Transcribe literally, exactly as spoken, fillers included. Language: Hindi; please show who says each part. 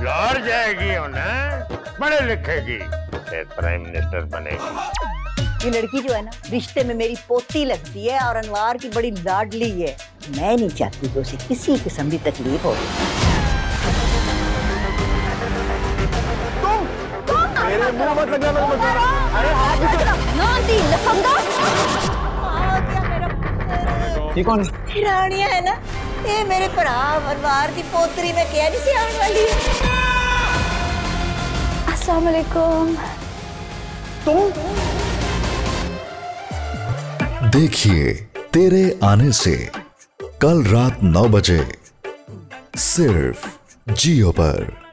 Speaker 1: लाहौर जाएगी हो ना, पढ़े लिखेगी, फिर प्राइम मिनिस्टर बनेगी।
Speaker 2: ये लड़की जो है ना, रिश्ते में मेरी पोती लगती है और अनवार की बड़ी लाडली है। मैं नहीं चाहती कि उसे किसी किस्म की तकलीफ हो।
Speaker 3: मेरे मुंह मत लगना, मत लगना। अरे हाथ
Speaker 2: नांदी लफंगा।
Speaker 3: ये कौन?
Speaker 2: रानिया है ना, ये मेरे भरा अनवार की पोतरी में क्या नहीं सी आने वाली है।
Speaker 4: अस्सलाम वालेकुम।
Speaker 3: तुम
Speaker 5: देखिए तेरे आने से कल रात नौ बजे सिर्फ जियो पर।